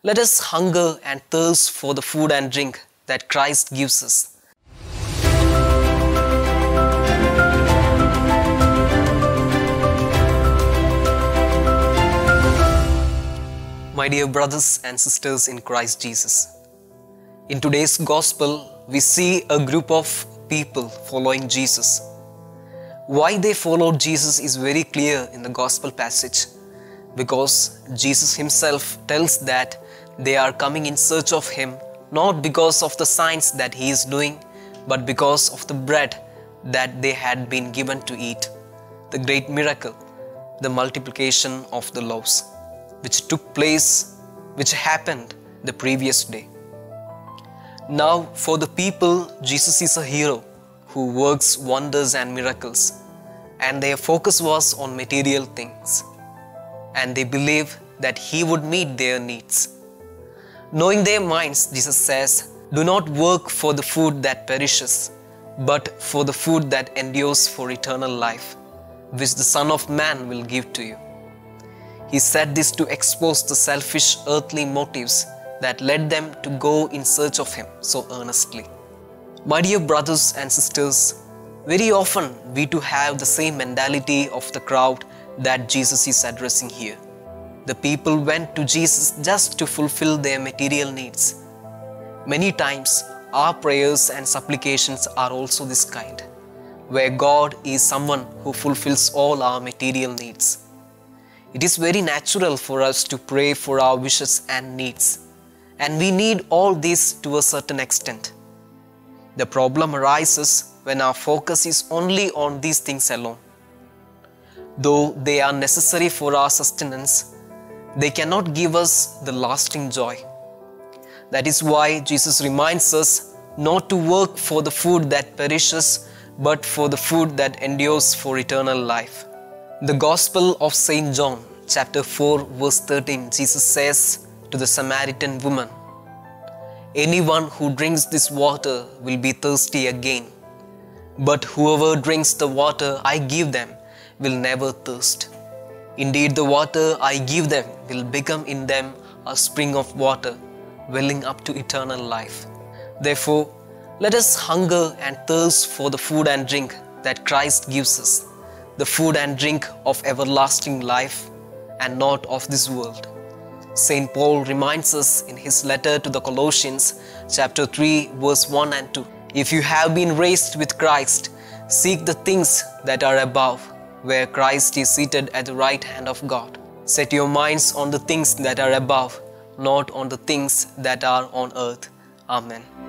Let us hunger and thirst for the food and drink that Christ gives us. My dear brothers and sisters in Christ Jesus, in today's gospel, we see a group of people following Jesus. Why they followed Jesus is very clear in the gospel passage, because Jesus himself tells that they are coming in search of him, not because of the signs that he is doing, but because of the bread that they had been given to eat, the great miracle, the multiplication of the loaves, which happened the previous day. Now, for the people, Jesus is a hero who works wonders and miracles, and their focus was on material things, and they believe that he would meet their needs. Knowing their minds, Jesus says, "Do not work for the food that perishes, but for the food that endures for eternal life, which the Son of Man will give to you." He said this to expose the selfish earthly motives that led them to go in search of him so earnestly. My dear brothers and sisters, very often we too have the same mentality of the crowd that Jesus is addressing here. The people went to Jesus just to fulfill their material needs. Many times our prayers and supplications are also this kind, where God is someone who fulfills all our material needs. It is very natural for us to pray for our wishes and needs, and we need all this to a certain extent. The problem arises when our focus is only on these things alone. Though they are necessary for our sustenance, they cannot give us the lasting joy. That is why Jesus reminds us not to work for the food that perishes, but for the food that endures for eternal life. The Gospel of St. John, chapter 4, verse 13, Jesus says to the Samaritan woman, "Anyone who drinks this water will be thirsty again, but whoever drinks the water I give them will never thirst. Indeed, the water I give them will become in them a spring of water, welling up to eternal life." Therefore, let us hunger and thirst for the food and drink that Christ gives us, the food and drink of everlasting life and not of this world. St. Paul reminds us in his letter to the Colossians, chapter 3, verse 1 and 2, "If you have been raised with Christ, seek the things that are above, where Christ is seated at the right hand of God. Set your minds on the things that are above, not on the things that are on earth." Amen.